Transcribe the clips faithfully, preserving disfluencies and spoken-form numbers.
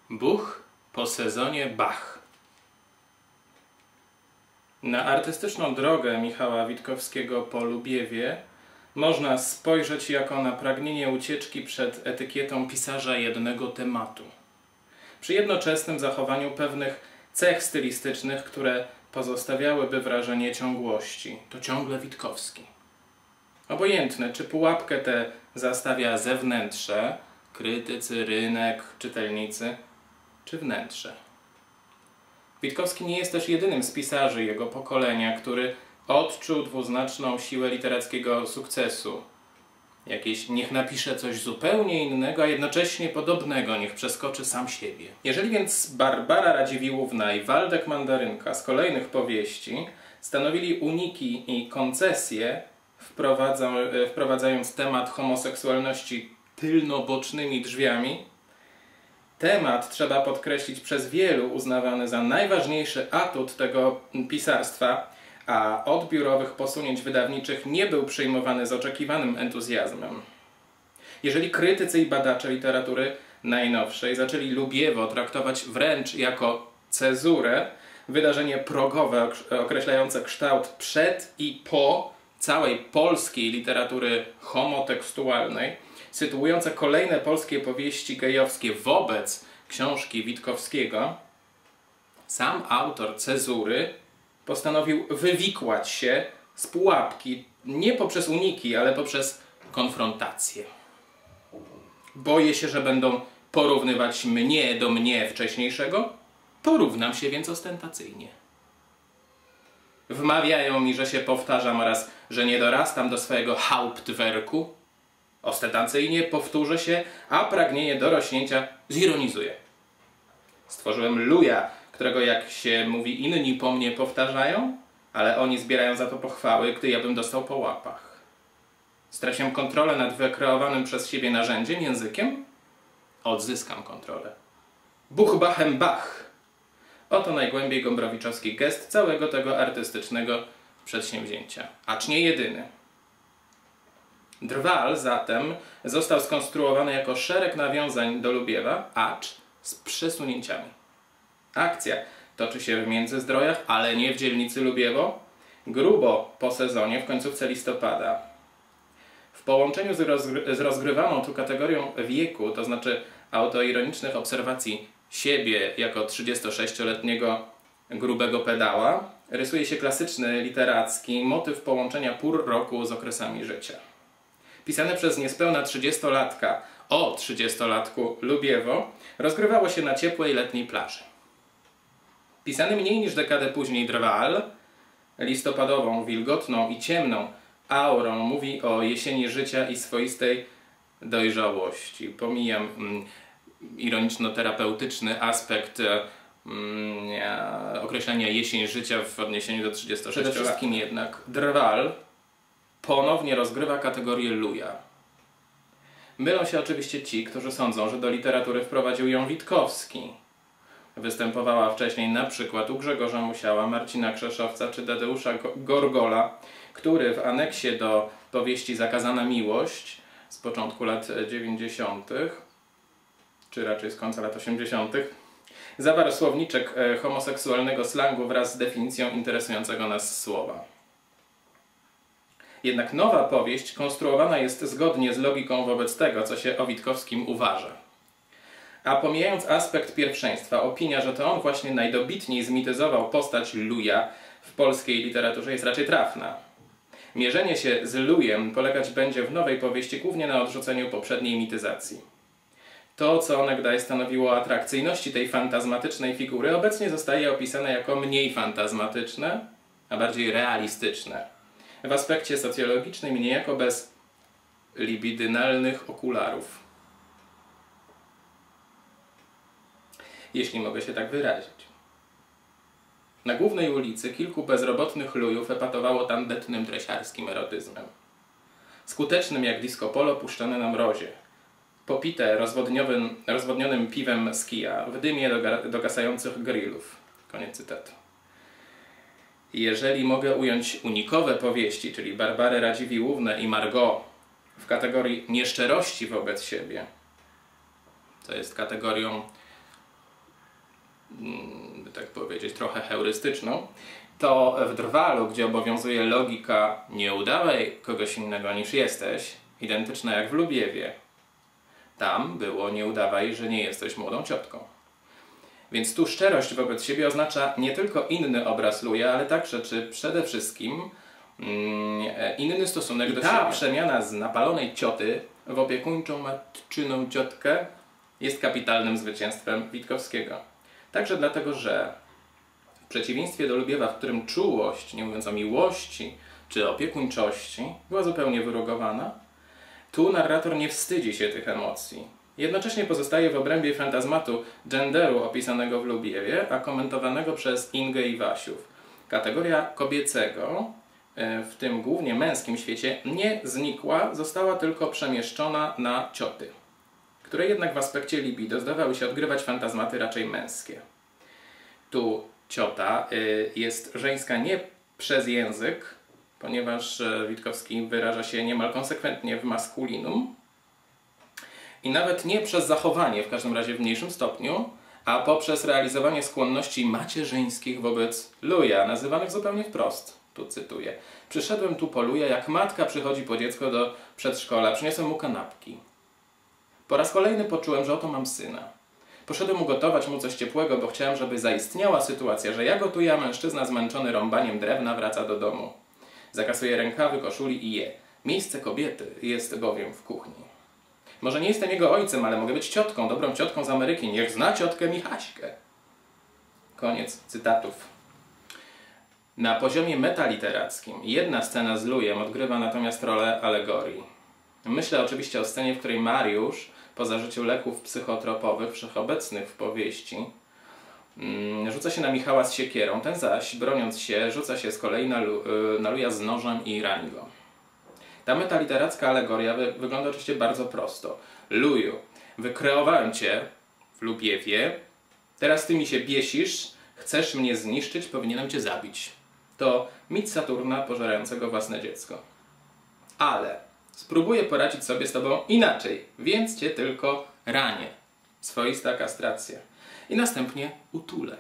Buch po sezonie Bach. Na artystyczną drogę Michała Witkowskiego po Lubiewie można spojrzeć jako na pragnienie ucieczki przed etykietą pisarza jednego tematu, przy jednoczesnym zachowaniu pewnych cech stylistycznych, które pozostawiałyby wrażenie ciągłości. To ciągle Witkowski. Obojętne, czy pułapkę tę zastawia zewnętrze, krytycy, rynek, czytelnicy, czy wnętrze. Witkowski nie jest też jedynym z pisarzy jego pokolenia, który odczuł dwuznaczną siłę literackiego sukcesu. Jakieś niech napisze coś zupełnie innego, a jednocześnie podobnego, niech przeskoczy sam siebie. Jeżeli więc Barbara Radziwiłłówna i Waldek Mandarynka z kolejnych powieści stanowili uniki i koncesje, wprowadzając temat homoseksualności tylnobocznymi drzwiami, temat, trzeba podkreślić, przez wielu uznawany za najważniejszy atut tego pisarstwa, a odbiórowych posunięć wydawniczych nie był przyjmowany z oczekiwanym entuzjazmem. Jeżeli krytycy i badacze literatury najnowszej zaczęli Lubiewo traktować wręcz jako cezurę, wydarzenie progowe określające kształt przed i po całej polskiej literatury homotekstualnej, sytuujące kolejne polskie powieści gejowskie wobec książki Witkowskiego, sam autor cezury postanowił wywikłać się z pułapki nie poprzez uniki, ale poprzez konfrontację. Boję się, że będą porównywać mnie do mnie wcześniejszego, porównam się więc ostentacyjnie. Wmawiają mi, że się powtarzam oraz że nie dorastam do swojego Hauptwerku. Ostentacyjnie powtórzę się, a pragnienie dorośnięcia zironizuję. Stworzyłem luja, którego, jak się mówi, inni po mnie powtarzają, ale oni zbierają za to pochwały, gdy ja bym dostał po łapach. Straciłem kontrolę nad wykreowanym przez siebie narzędziem, językiem? Odzyskam kontrolę. Buch bachem bach! Oto najgłębiej gombrowiczowski gest całego tego artystycznego przedsięwzięcia. Acz nie jedyny. Drwal zatem został skonstruowany jako szereg nawiązań do Lubiewa, acz z przesunięciami. Akcja toczy się w Międzyzdrojach, ale nie w dzielnicy Lubiewo, grubo po sezonie w końcówce listopada. W połączeniu z, rozgry z rozgrywaną tu kategorią wieku, to znaczy autoironicznych obserwacji siebie jako trzydziestosześcioletniego grubego pedała, rysuje się klasyczny literacki motyw połączenia pór roku z okresami życia. Pisane przez niespełna trzydziestolatka o trzydziestolatku Lubiewo rozgrywało się na ciepłej letniej plaży. Pisany mniej niż dekadę później Drwal, listopadową, wilgotną i ciemną aurą mówi o jesieni życia i swoistej dojrzałości. Pomijam mm, ironiczno-terapeutyczny aspekt mm, określenia jesień życia w odniesieniu do trzydziestosześciolatki. Przede wszystkim jednak Drwal ponownie rozgrywa kategorię luja. Mylą się oczywiście ci, którzy sądzą, że do literatury wprowadził ją Witkowski. Występowała wcześniej na przykład u Grzegorza Musiała, Marcina Krzeszowca czy Tadeusza Gorgola, który w aneksie do powieści Zakazana miłość z początku lat dziewięćdziesiątych, czy raczej z końca lat osiemdziesiątych, zawarł słowniczek homoseksualnego slangu wraz z definicją interesującego nas słowa. Jednak nowa powieść konstruowana jest zgodnie z logiką wobec tego, co się o Witkowskim uważa. A pomijając aspekt pierwszeństwa, opinia, że to on właśnie najdobitniej zmityzował postać luja w polskiej literaturze, jest raczej trafna. Mierzenie się z lujem polegać będzie w nowej powieści głównie na odrzuceniu poprzedniej mityzacji. To, co onegdaj stanowiło atrakcyjności tej fantazmatycznej figury, obecnie zostaje opisane jako mniej fantazmatyczne, a bardziej realistyczne. W aspekcie socjologicznym niejako bez libidynalnych okularów. Jeśli mogę się tak wyrazić. Na głównej ulicy kilku bezrobotnych lujów epatowało tandetnym dresiarskim erotyzmem. Skutecznym jak disco polo puszczane na mrozie. Popite rozwodnionym piwem z kija, w dymie dogasających grillów. Koniec cytatu. Jeżeli mogę ująć unikowe powieści, czyli Barbarę Radziwiłłównę i Margot w kategorii nieszczerości wobec siebie, to jest kategorią by tak powiedzieć, trochę heurystyczną, to w Drwalu, gdzie obowiązuje logika nie udawaj kogoś innego niż jesteś, identyczna jak w Lubiewie, tam było nie udawaj, że nie jesteś młodą ciotką. Więc tu szczerość wobec siebie oznacza nie tylko inny obraz Luja, ale także, czy przede wszystkim mm, inny stosunek I do ta siebie. Ta przemiana z napalonej cioty w opiekuńczą matczyną ciotkę jest kapitalnym zwycięstwem Witkowskiego. Także dlatego, że w przeciwieństwie do Lubiewa, w którym czułość, nie mówiąc o miłości czy opiekuńczości, była zupełnie wyrugowana, tu narrator nie wstydzi się tych emocji. Jednocześnie pozostaje w obrębie fantazmatu genderu opisanego w Lubiewie, a komentowanego przez Ingę i Wasiów. Kategoria kobiecego, w tym głównie męskim świecie, nie znikła, została tylko przemieszczona na cioty, które jednak w aspekcie libido zdawały się odgrywać fantazmaty raczej męskie. Tu ciota jest żeńska nie przez język, ponieważ Witkowski wyraża się niemal konsekwentnie w maskulinum, i nawet nie przez zachowanie, w każdym razie w mniejszym stopniu, a poprzez realizowanie skłonności macierzyńskich wobec Luja, nazywanych zupełnie wprost. Tu cytuję. Przyszedłem tu po Luja, jak matka przychodzi po dziecko do przedszkola, przyniosłem mu kanapki. Po raz kolejny poczułem, że oto mam syna. Poszedłem ugotować mu coś ciepłego, bo chciałem, żeby zaistniała sytuacja, że ja gotuję, a mężczyzna zmęczony rąbaniem drewna wraca do domu. Zakasuje rękawy, koszuli i je. Miejsce kobiety jest bowiem w kuchni. Może nie jestem jego ojcem, ale mogę być ciotką, dobrą ciotką z Ameryki. Niech zna ciotkę Michaśkę. Koniec cytatów. Na poziomie metaliterackim jedna scena z Lujem odgrywa natomiast rolę alegorii. Myślę oczywiście o scenie, w której Mariusz, po zażyciu leków psychotropowych wszechobecnych w powieści, rzuca się na Michała z siekierą. Ten zaś, broniąc się, rzuca się z kolei na, Lu na Luja z nożem i rani go. Ta metaliteracka alegoria wy wygląda oczywiście bardzo prosto. Luju, wykreowałem cię w Lubiewie, teraz ty mi się biesisz, chcesz mnie zniszczyć, powinienem cię zabić. To mit Saturna pożerającego własne dziecko. Ale spróbuję poradzić sobie z tobą inaczej, więc cię tylko ranię. Swoista kastracja. I następnie utulę.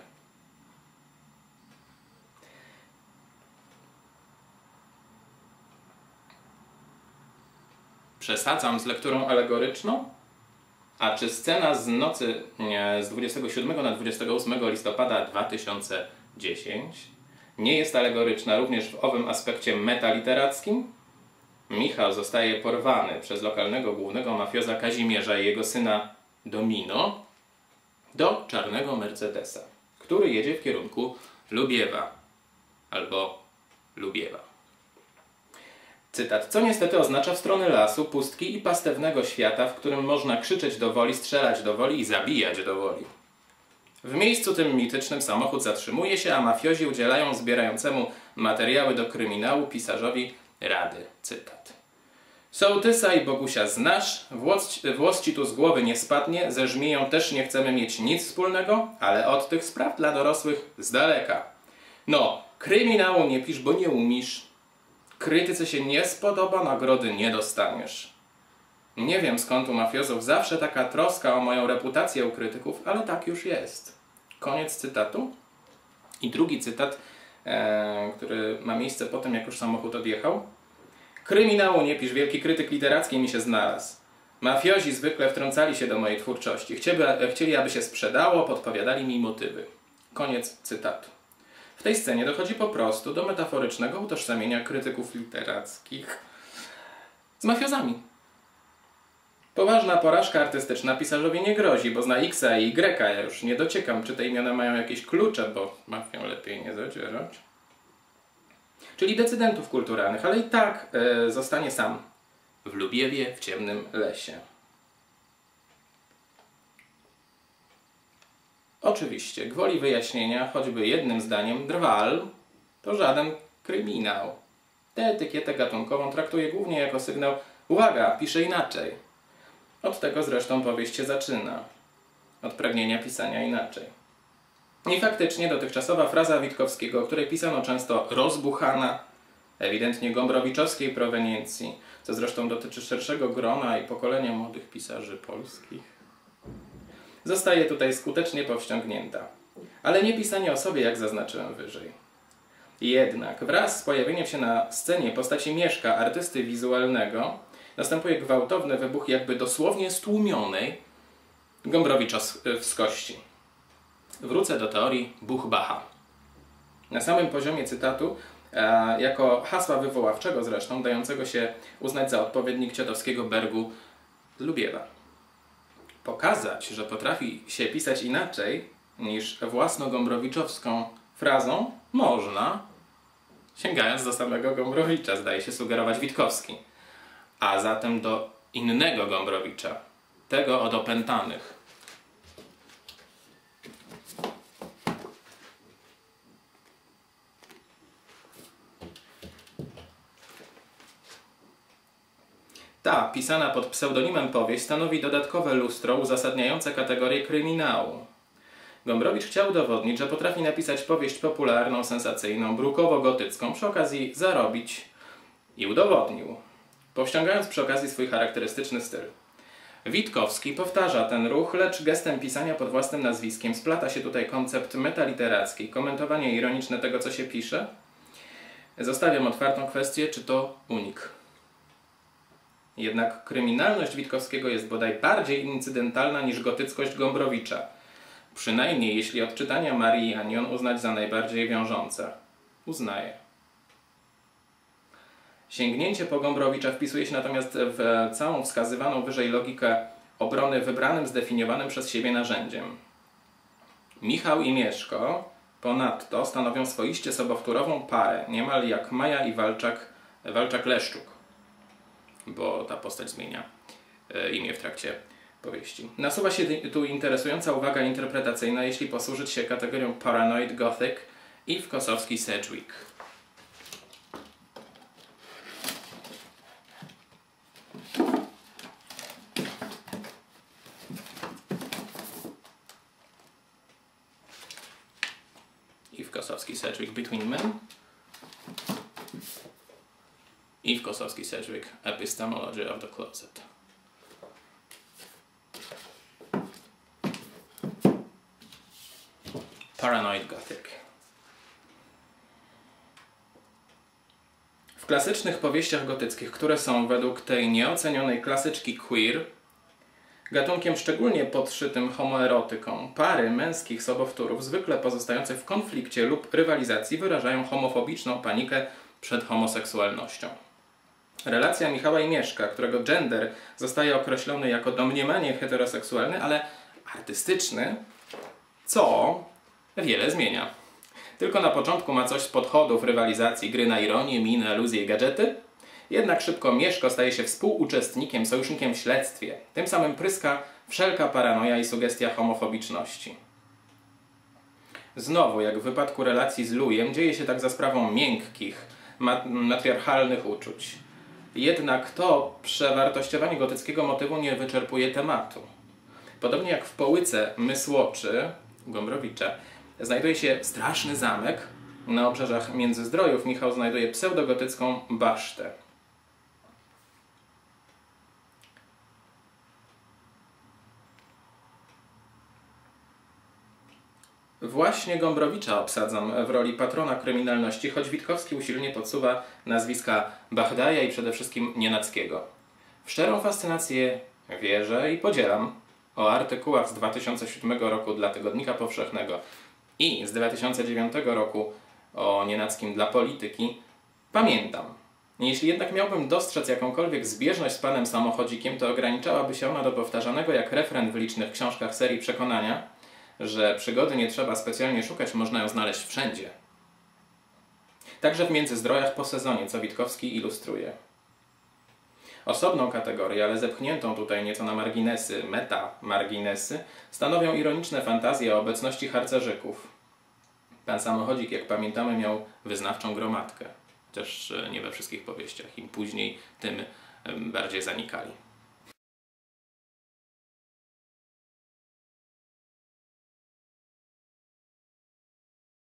Przesadzam z lekturą alegoryczną? A czy scena z nocy z dwudziestego siódmego na dwudziestego ósmego listopada dwa tysiące dziesiątego nie jest alegoryczna również w owym aspekcie metaliterackim? Michał zostaje porwany przez lokalnego głównego mafioza Kazimierza i jego syna Domino do czarnego Mercedesa, który jedzie w kierunku Lubiewa albo Lubiewa. Cytat. Co niestety oznacza w stronę lasu, pustki i pastewnego świata, w którym można krzyczeć do woli, strzelać do woli i zabijać do woli. W miejscu tym mitycznym samochód zatrzymuje się, a mafiozi udzielają zbierającemu materiały do kryminału pisarzowi rady. Cytat. Sołtysa i Bogusia znasz, włos, włos ci tu z głowy nie spadnie, ze żmiją też nie chcemy mieć nic wspólnego, ale od tych spraw dla dorosłych z daleka. No, kryminału nie pisz, bo nie umisz. Krytyce się nie spodoba, nagrody nie dostaniesz. Nie wiem, skąd u mafiozów zawsze taka troska o moją reputację u krytyków, ale tak już jest. Koniec cytatu. I drugi cytat, e, który ma miejsce po tym, jak już samochód odjechał. Kryminału nie pisz, wielki krytyk literacki mi się znalazł. Mafiozi zwykle wtrącali się do mojej twórczości. Chcieli, chcieli, aby się sprzedało, podpowiadali mi motywy. Koniec cytatu. W tej scenie dochodzi po prostu do metaforycznego utożsamienia krytyków literackich z mafiozami. Poważna porażka artystyczna pisarzowi nie grozi, bo zna X-a i Y. Ja już nie dociekam, czy te imiona mają jakieś klucze, bo mafią lepiej nie zadzierać. Czyli decydentów kulturalnych, ale i tak e, zostanie sam w Lubiewie w ciemnym lesie. Oczywiście, gwoli wyjaśnienia, choćby jednym zdaniem, Drwal to żaden kryminał. Tę etykietę gatunkową traktuje głównie jako sygnał uwaga, pisze inaczej. Od tego zresztą powieść się zaczyna. Od pragnienia pisania inaczej. I faktycznie dotychczasowa fraza Witkowskiego, o której pisano często rozbuchana, ewidentnie gombrowiczowskiej proweniencji, co zresztą dotyczy szerszego grona i pokolenia młodych pisarzy polskich, zostaje tutaj skutecznie powściągnięta. ale nie pisanie o sobie, jak zaznaczyłem wyżej. Jednak wraz z pojawieniem się na scenie postaci Mieszka, artysty wizualnego, następuje gwałtowny wybuch jakby dosłownie stłumionej gombrowicz-wskości. Wrócę do teorii Buchbacha. Na samym poziomie cytatu, e, jako hasła wywoławczego zresztą, dającego się uznać za odpowiednik ciotowskiego Bergu Lubiewa. Pokazać, że potrafi się pisać inaczej niż własno-gombrowiczowską frazą, można, sięgając do samego Gombrowicza, zdaje się sugerować Witkowski. A zatem do innego Gombrowicza, tego od opętanych. Ta, pisana pod pseudonimem powieść, stanowi dodatkowe lustro uzasadniające kategorię kryminału. Gombrowicz chciał udowodnić, że potrafi napisać powieść popularną, sensacyjną, brukowo-gotycką, przy okazji zarobić i udowodnił, powściągając przy okazji swój charakterystyczny styl. Witkowski powtarza ten ruch, lecz gestem pisania pod własnym nazwiskiem splata się tutaj koncept metaliteracki, komentowanie ironiczne tego, co się pisze. Zostawiam otwartą kwestię, czy to unik. Jednak kryminalność Witkowskiego jest bodaj bardziej incydentalna niż gotyckość Gombrowicza. Przynajmniej jeśli od czytania Marii Anion uznać za najbardziej wiążące. Uznaję. Sięgnięcie po Gombrowicza wpisuje się natomiast w całą wskazywaną wyżej logikę obrony wybranym, zdefiniowanym przez siebie narzędziem. Michał i Mieszko ponadto stanowią swoiście sobowtórową parę, niemal jak Maja i Walczak, Walczak-Leszczuk, bo ta postać zmienia imię w trakcie powieści. Nasuwa się tu interesująca uwaga interpretacyjna, jeśli posłużyć się kategorią Paranoid Gothic i Kosowski-Sedgwick. If Kosowski-Sedgwick Between Men, If Kosowski-Sedgwick Epistemology of the Closet. Paranoid Gothic. W klasycznych powieściach gotyckich, które są według tej nieocenionej klasyczki queer, gatunkiem szczególnie podszytym homoerotyką, pary męskich sobowtórów, zwykle pozostające w konflikcie lub rywalizacji, wyrażają homofobiczną panikę przed homoseksualnością. Relacja Michała i Mieszka, którego gender zostaje określony jako domniemanie heteroseksualny, ale artystyczny, co wiele zmienia. Tylko na początku ma coś z podchodów rywalizacji, gry na ironię, miny, aluzje i gadżety. Jednak szybko Mieszko staje się współuczestnikiem, sojusznikiem w śledztwie. Tym samym pryska wszelka paranoja i sugestia homofobiczności. Znowu, jak w wypadku relacji z Lujem, dzieje się tak za sprawą miękkich, matriarchalnych uczuć. Jednak to przewartościowanie gotyckiego motywu nie wyczerpuje tematu. Podobnie jak w Połyce Mysłoczy Gombrowicza znajduje się straszny zamek, na obrzeżach Międzyzdrojów Michał znajduje pseudogotycką basztę. Właśnie Gombrowicza obsadzam w roli patrona kryminalności, choć Witkowski usilnie podsuwa nazwiska Bachdaja i przede wszystkim Nienackiego. W szczerą fascynację wierzę i podzielam o artykułach z dwa tysiące siódmego roku dla Tygodnika Powszechnego i z dwa tysiące dziewiątego roku o Nienackim dla Polityki pamiętam. Jeśli jednak miałbym dostrzec jakąkolwiek zbieżność z panem samochodzikiem, to ograniczałaby się ona do powtarzanego jak refren w licznych książkach serii przekonania, że przygody nie trzeba specjalnie szukać, można ją znaleźć wszędzie. Także w Międzyzdrojach po sezonie, co Witkowski ilustruje. Osobną kategorię, ale zepchniętą tutaj nieco na marginesy, meta-marginesy, stanowią ironiczne fantazje o obecności harcerzyków. Pan Samochodzik, jak pamiętamy, miał wyznawczą gromadkę. Chociaż nie we wszystkich powieściach. Im później, tym bardziej zanikali.